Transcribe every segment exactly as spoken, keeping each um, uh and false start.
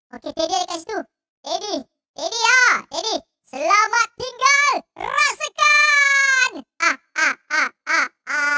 Okey, Teddy ada kat situ. Teddy. Teddy ah. Teddy. Selamat tinggal. Rasakan. Ah, ah, ah, ah,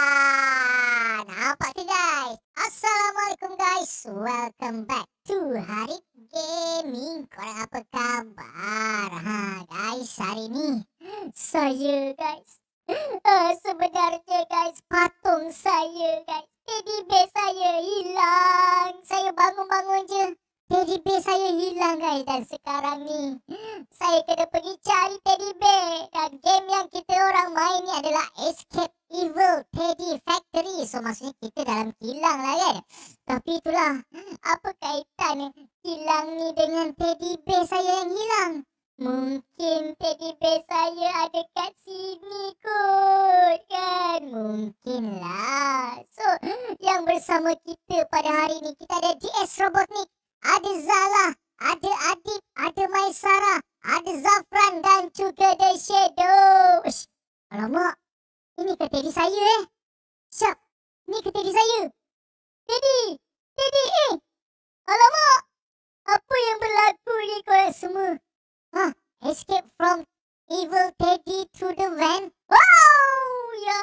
ah. Nampak ke guys? Assalamualaikum guys. Welcome back to Harith Gaming. Korang apa khabar? Ha guys, hari ni saya guys. Uh, sebenarnya guys, patung saya guys. Teddy bear saya hilang. Saya bangun-bangun je. Teddy bear saya hilang guys. Dan sekarang ni saya kena pergi cari teddy bear. Dan game yang kita orang main ni adalah Escape Evil Teddy Factory. So maksudnya kita dalam kilang lah kan. Tapi itulah, apa kaitan kilang ni dengan teddy bear saya yang hilang? Mungkin teddy bear saya ada kat sini kot kan. Mungkinlah. So yang bersama kita pada hari ni, kita ada D S Robotnik, ada Zala, ada Adib, ada Maisara, ada Zafran dan juga The Shadow. Ush, alamak, ini ke Teddy saya eh. Syap, ni ke Teddy saya. Teddy, Teddy eh. Alamak, apa yang berlaku ni korang semua? Hah, escape from evil Teddy through the van. Wow, ya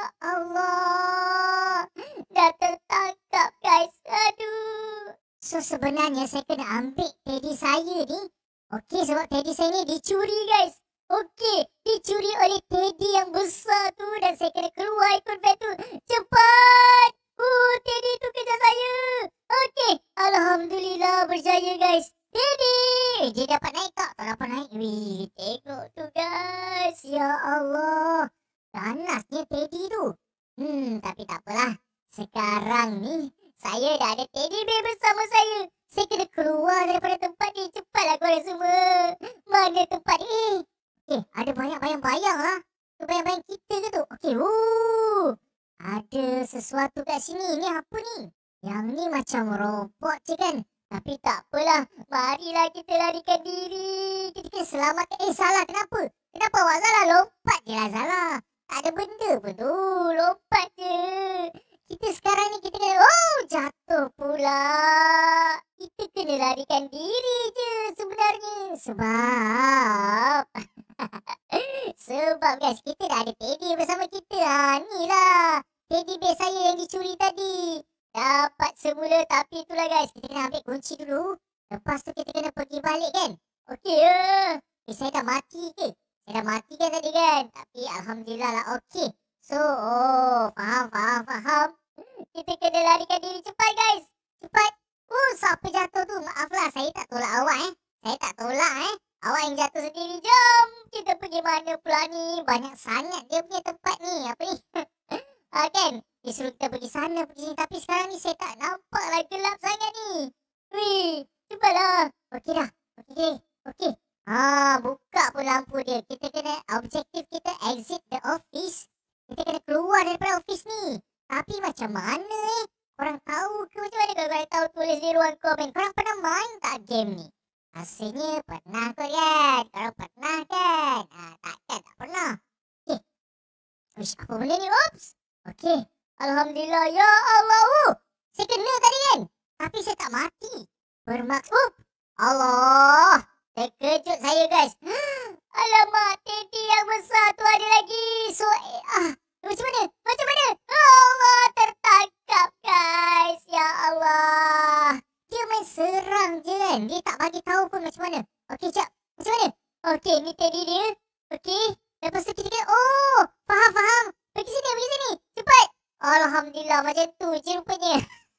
Allah. Dah tertangkap guys, aduh. So sebenarnya saya kena ambil teddy saya ni. Okey, sebab teddy saya ni dicuri guys. Okey, dicuri oleh teddy yang besar tu. Dan saya kena keluar ikut van tu. Cepat. Uh, teddy tu kejar saya. Okey, alhamdulillah berjaya guys. Teddy, eh, dia dapat naik tak? Tak dapat naik. Wih, tengok tu guys. Ya Allah, ganasnya teddy tu. Hmm, tapi tak apalah. Sekarang ni saya dah ada teddy bear bersama saya. Saya kena keluar daripada tempat ni. Cepatlah korang semua. Mana tempat ni? Eh, ada banyak bayang-bayang lah. Tu bayang-bayang kita ke tu? Okey, wuh. Ada sesuatu kat sini. Ni apa ni? Yang ni macam robot je kan? Tapi tak apalah. Marilah kita larikan diri. Kita kena selamatkan. Eh, Salah kenapa? Kenapa awak Salah? Lompat je lah Salah. Tak ada benda pun tu. Lompat je. Kita sekarang ni kita kena, oh jatuh pula. Kita kena larikan diri je sebenarnya. Sebab Sebab guys, kita dah ada teddy bersama kita. Ha, ni lah teddy bear saya yang dicuri tadi. Dapat semula, tapi itulah guys, kita kena ambil kunci dulu. Lepas tu kita kena pergi balik kan. Okey ya. Eh, saya dah mati ke? Saya dah mati kan tadi kan? Tapi alhamdulillah lah okey. So, oh, faham, faham, faham. Kita kena larikan diri cepat guys. Cepat. Oh, siapa jatuh tu? Maaflah, saya tak tolak awak eh. Saya tak tolak eh. Awak yang jatuh sendiri. Jom. Kita pergi mana pula ni? Banyak sangat dia punya tempat ni. Apa ni? Ha, kan? Dia suruh kita pergi sana, pergi sini. Tapi sekarang ni saya tak nampak lah, gelap sangat ni. Wih, cepatlah. Okey dah. Okey, okey. Ha, buka pun lampu dia. Kita kena, objektif kita exit the office. Kita kena keluar daripada office ni. Tapi macam mana eh? Korang tahu ke macam mana? Kalau korang tahu, tulis di ruang komen. Korang pernah main tak game ni? Rasanya pernah kot kan? Korang pernah kan? Ha, takkan tak pernah. Okay. Uish, apa benda ni? Oops. Okay. Alhamdulillah. Ya Allah. Uh, saya kena tadi kan? Tapi saya tak mati. Bermaksud. Uh, Allah. Terkejut saya guys. Alamak, teddy yang besar tu ada lagi. So, eh, ah. Macam mana? Macam mana? Allah, tertangkap guys. Ya Allah. Dia main serang je kan? Dia tak bagi tahu pun macam mana. Okey, jap. Macam mana? Okey, ni teddy dia. Okey. Lepas tu kita kena, oh, faham, faham. Pergi sini, pergi sini. Cepat. Alhamdulillah, macam tu je rupanya.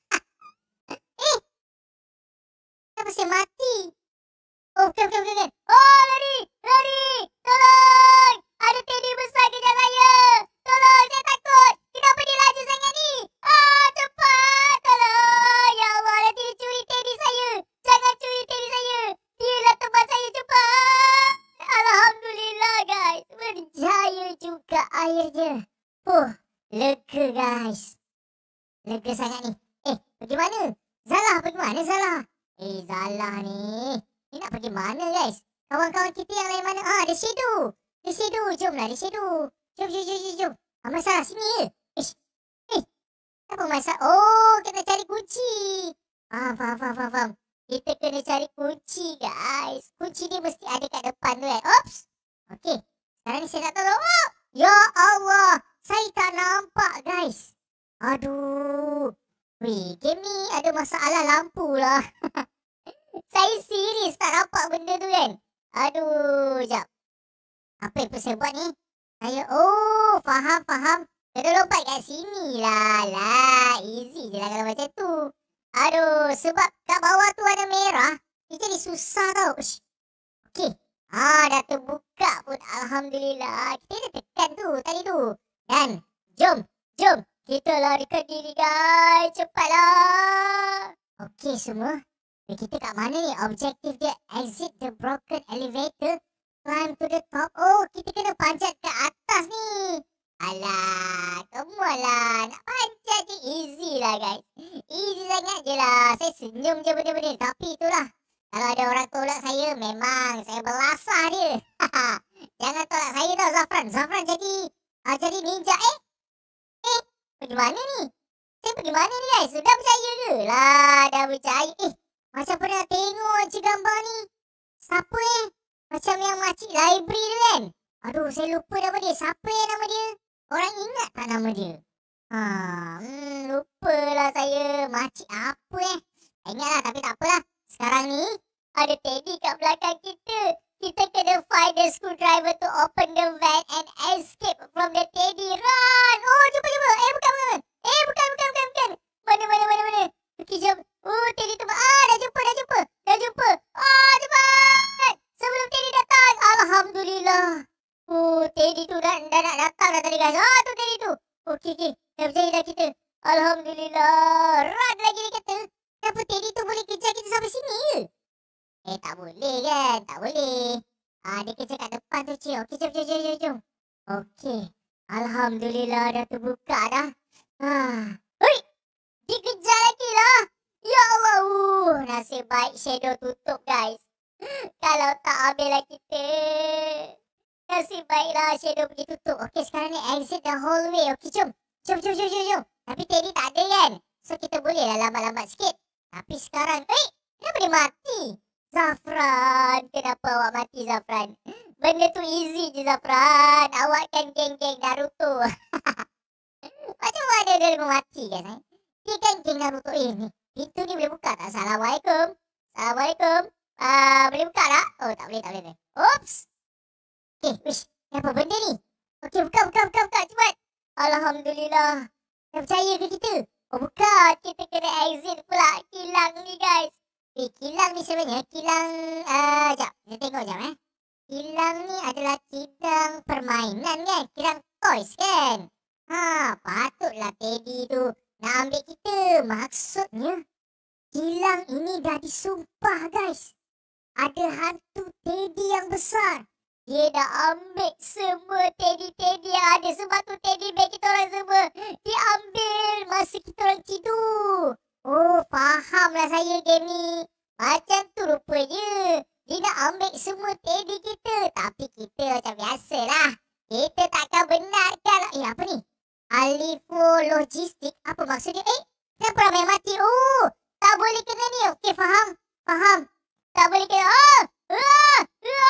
Eh. Kenapa saya mati? Oh, bukan, bukan, bukan, bukan. Oh, lari. Lari. Tolong. Ada teddy besar kejar saya. Tolong, saya takut. Kenapa dia laju sangat ni? Ah, cepat. Tolong. Ya Allah, nanti dia curi teddy saya. Jangan curi teddy saya. Dialah teman saya, cepat. Alhamdulillah guys. Berjaya juga akhirnya. Huh, lega guys. Lega sangat ni. Eh, pergi mana? Zalah, pergi mana Zalah? Eh, Zalah ni. Ni nak pergi mana guys? Kawan-kawan kita yang lain mana? Ah, ada Shadow. Ada Shadow, jomlah ada Shadow. Jom, jom, jom, jom, jom. Ah, Masalah sini je. Ish. Eh, apa masalah? Oh, kena cari kunci. Ah, faham, faham, faham, faham. Kita kena cari kunci, guys. Kunci dia mesti ada kat depan tu kan. Oops. Okey. Sekarang ni saya tak tahu. Oh, ya Allah. Saya tak nampak, guys. Aduh. Weh, game ni ada masalah lampu lah. Saya serius tak nampak benda tu kan. Aduh, sekejap. Apa yang perlu saya buat ni? Saya, oh, faham, faham. Kena lompat kat sini lah. Lah, easy je lah kalau macam tu. Aduh, sebab kat bawah tu ada merah. Dia jadi susah tau. Ush. Okey. Ah, dah terbuka pun. Alhamdulillah. Kita dah tekan tu tadi tu. Dan, jom, jom. Kita larikan diri, guys. Cepatlah. Okey semua. Kita kat mana ni? Objektif dia exit the broken elevator. Climb to the top. Oh, kita kena panjat ke atas ni. Alah, come on lah. Nak panjat je easy lah, guys. Easy sangat je lah. Saya senyum je benda-benda. Tapi itulah. Kalau ada orang tolak saya, memang saya belasah dia. Jangan tolak saya tau, Zafran. Zafran jadi uh, jadi ninja. Eh? Eh? Pergi mana ni? Saya pergi mana ni, guys? Sudah percaya ke? Lah, dah percaya. Eh, macam pernah tengok je gambar ni. Siapa eh? Macam yang makcik library tu kan? Aduh, saya lupa nama dia. Siapa yang nama dia? Orang ingat tak nama dia? Ha, hmm, lupalah saya. Makcik apa eh? Ingatlah, tapi tak apalah. Sekarang ni, ada Teddy kat belakang kita. Kita kena find the screwdriver to open the van and escape from the Teddy. Run! Oh, jumpa, jumpa. Eh, bukan, bukan. Eh, bukan, bukan, bukan, bukan. Mana, mana, mana, mana. Okey, jom. Oh, Teddy tu. Ah, dah jumpa, dah jumpa. Dah jumpa. Ah, cepat. Sebelum Teddy datang. Alhamdulillah. Oh, Teddy tu dah, dah nak datang dah tadi, guys. Ah, tu Teddy tu. Okey, okey. Dah berjaya dah kita. Alhamdulillah. Run lagi dia kata. Kenapa Teddy tu boleh kejar kita sampai sini ke? Eh, tak boleh kan? Tak boleh. Ah, dia kejar kat depan tu, cik. Okey, jom, jom, jom, jom, jom. Okey. Alhamdulillah dah terbuka dah. Ah. Hei! Dikejar lagi lah. Ya Allah. Uh, nasib baik shadow tutup, guys. Kalau tak ambil lah kita. Nasib baiklah shadow pergi tutup. Okey, sekarang ni exit the hallway. Okey, jom. Jom, jom, jom, jom, jom. Tapi Teddy tak ada kan? So, kita boleh lah lambat-lambat sikit. Tapi sekarang, eh, kenapa dia mati? Zafran, kenapa awak mati, Zafran? Benda tu easy je, Zafran. Awak kan geng-geng Naruto. Macam mana dia boleh mati, kan? Eh? Dia kan geng Naruto. Eh, ni, pintu ni boleh buka tak? Assalamualaikum. Assalamualaikum. Uh, boleh buka tak? Oh, tak boleh, tak boleh. Oops. Okay, wish. Apa benda ni? Okay, buka, buka, buka, buka. Cepat. Alhamdulillah. Dah percaya ke kita? Oh, bukan. Kita kena exit pula kilang ni, guys. Eh, kilang ni sebenarnya, kilang... Uh, sekejap, kita tengok sekejap eh. Kilang ni adalah kilang permainan kan? Kilang toys kan? Ha, patutlah Teddy tu nak ambil kita. Maksudnya, kilang ini dah disumpah, guys. Ada hantu Teddy yang besar. Dia dah ambil semua Teddy-Teddy yang ada. Sebab tu Teddy bag kita orang semua dia ambil masa kita orang tidur. Oh, fahamlah saya game ni. Macam tu rupanya. Dia nak ambil semua Teddy kita. Tapi kita macam biasalah. Kita takkan benarkan. Eh, apa ni? Alifo Logistik. Apa maksud dia? Eh, kenapa ramai mati? Oh, tak boleh kena ni. Okey, faham. Faham. Tak boleh kena. Oh! Ah!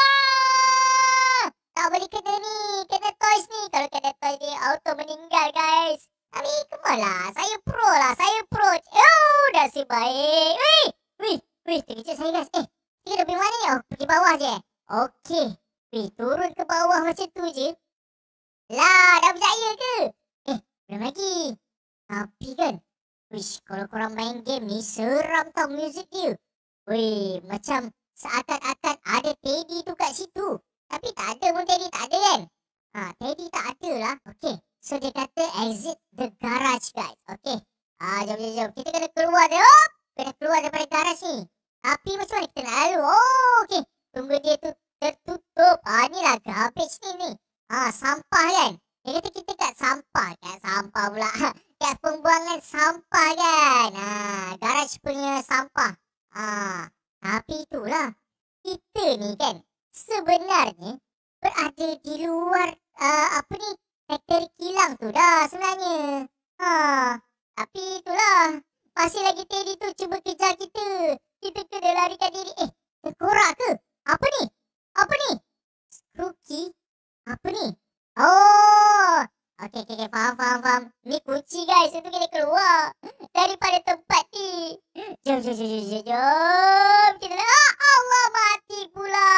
Ah! Tak boleh kena ni. Kena toys ni. Kalau kena toys ni, auto meninggal, guys. Tapi, come on lah. Saya pro lah. Saya pro. Oh, dah si baik. Wih! Wih! Wih, terkejut saya, guys. Eh, kita pergi mana ni? Oh, pergi bawah je. Okey. Wih, turun ke bawah macam tu je. Lah, dah percaya ke? Eh, belum lagi. Tapi kan, wish, kalau korang main game ni, seram tau muzik dia. Wih, macam seakan-akan ada Teddy tu kat situ. Tapi tak ada pun Teddy, tak ada kan? Ha, Teddy tak ada lah. Okey, so dia kata exit the garage, guys. Okey, ah, jom, jom, jom. Kita kena keluar dia. Oh, kena keluar daripada garage ni. Tapi macam mana kita nak lalu? Oh, okey. Tunggu dia tu tertutup. Ah, ni lah garbage ni ni. Ah, sampah kan? Dia kata kita kat sampah. Kat sampah pula. Kat pembuangan sampah kan? Ah, garage punya sampah. Ah, tapi itulah. Kita ni kan sebenarnya berada di luar uh, apa ni? Factory kilang tu dah sebenarnya. Ha, tapi itulah. Masih lagi Teddy tu cuba kejar kita. Kita kena larikan diri. Eh, tengkorak ke? Apa ni? Apa ni? Screw key? Apa ni? Oh. Okey, okey, okay. Faham, faham, faham. Ni kunci guys. Itu kena keluar daripada tempat ni. Jom, jom, jom, jom, jom. jom. Kita dah. Ah, Allah, mati pula.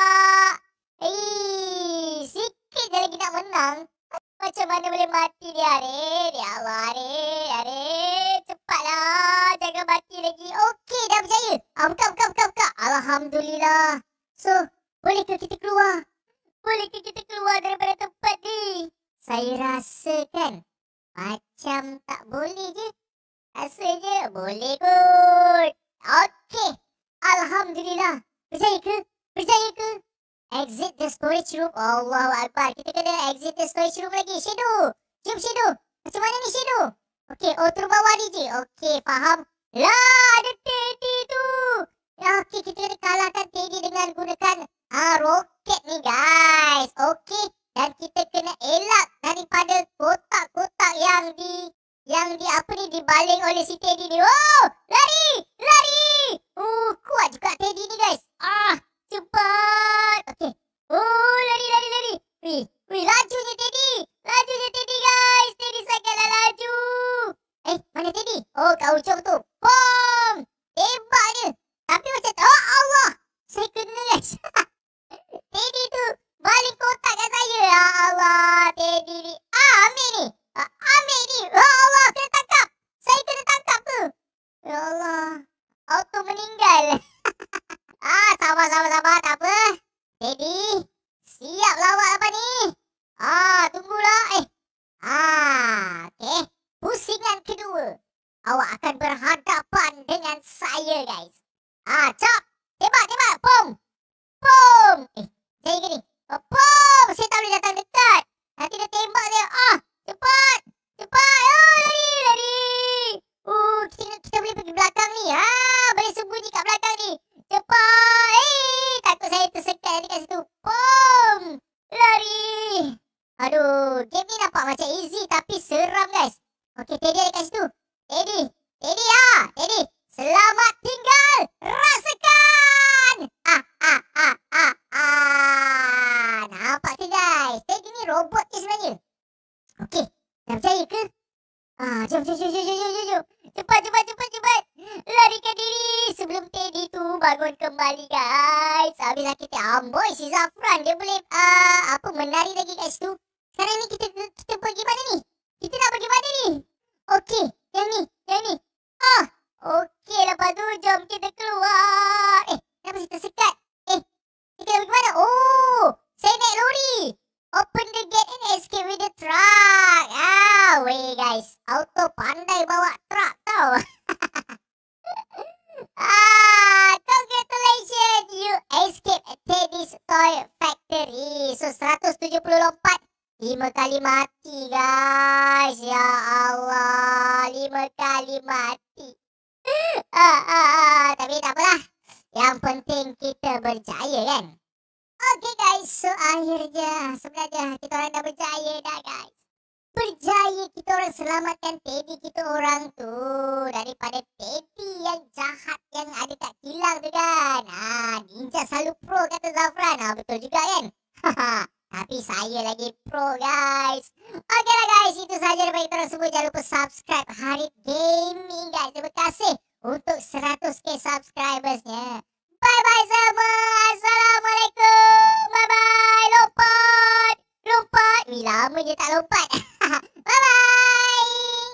Eh, sikit je lagi nak menang. Macam mana boleh mati dia, Arif? Ya Allah, Arif. Arif, cepatlah. Jangan mati lagi. Okey, dah berjaya. Ah, buka, buka, buka, buka. Alhamdulillah. So, bolehkah kita keluar? Bolehkah kita keluar daripada tempat ni? Saya rasa kan macam tak boleh je. Rasa je boleh kot. Okey. Alhamdulillah. Berjaya ke? Berjaya ke? Exit the storage room. Allahu Akbar. Kita kena exit the storage room lagi. Shadow. Jom Shadow. Macam mana ni Shadow? Okey. Oh, turun bawah ni je. Okey. Faham. Lah, ada Teddy tu. Ya, okey. Kita kena kalahkan Teddy dengan gunakan ah, roket ni guys. Okey. Dan kita kena elak daripada kotak-kotak yang di yang di apa ni dibaling oleh si Teddy ni. Oh, lari, lari. Oh, kuat juga Teddy ni guys. Ah, cepat. Okey. Oh, lari, lari, lari. Wih, wih, lajunya Teddy. Lajunya Teddy guys. Teddy sangatlah laju. Eh, mana Teddy? Oh, kat ujung tu. Bom. Tembak dia. Tapi macam oh Allah. Saya kena guys. Teddy tu baling kotak kat saya. Ya Allah, Teddy ni. Ah, ambil ni. Ah, ambil ni. Ya Allah, kena tangkap. Saya kena tangkap tu. Ya Allah. Auto meninggal. ah, sabar, sabar, sabar. Tak apa. Teddy, siap lawak apa ni? Ah, tunggulah. Eh. Ah, okey. Pusingan kedua. Awak akan berhadapan dengan saya, guys. Ah, chop. Tembak, tembak. Pom. Pom. Eh, jaya ke ni? Oh, pom! Saya tak boleh datang dekat. Nanti dia tembak dia. Ah, cepat. Cepat. Oh, lari, lari. Oh, kita, kita boleh pergi belakang ni. Ah, boleh sembunyi kat belakang ni. Cepat. Eh, takut saya tersekat nanti kat situ. Pom! Lari. Aduh, game ni nampak macam easy tapi seram, guys. Okey, Teddy ada kat situ. Teddy. Teddy, ah. Teddy. Selamat tinggal. Rasakan. Ah, ah, ah, ah, ah. Nampak ke guys? Teddy ni robot ke sebenarnya? Okey. Dah percaya ke? Ah, jom, jom, jom, jom, jom, jom, jom. Cepat, cepat, cepat, cepat. Larikan diri sebelum Teddy tu bangun kembali guys. Habislah kita amboi si Zafran. Dia boleh uh, apa menari lagi kat situ. Sekarang ni kita kita pergi mana ni? Kita nak pergi mana ni? Okey. Yang ni, yang ni. Ah. Okey, lepas tu jom kita keluar. Eh, kenapa saya tersekat? Eh, kita pergi mana? Oh, saya naik lori. Open the gate and escape with the truck. Ah, weh guys. Auto pandai bawa truck tau. ah, congratulations. You escape Teddy's Toy Factory. So, seratus tujuh puluh lompat. lima kali mati guys. Ya Allah. lima kali mati. Ah, ah, ah. Tapi tak apalah. Yang penting kita berjaya kan. Okay guys. So akhirnya sebenarnya kita orang dah berjaya dah guys. Berjaya kita orang selamatkan Teddy kita orang tu. Daripada Teddy yang jahat yang ada kat kilang tu kan. Ah, ninja selalu pro kata Zafran. Ah, betul juga kan. Haha. Tapi saya lagi pro guys. Okey lah guys. Itu sahaja daripada kita orang semua. Jangan lupa subscribe Harith Gaming guys. Terima kasih untuk seratus k subscribersnya. Bye bye semua. Assalamualaikum. Bye bye. Lompat. Lompat. Wih lama je tak lompat.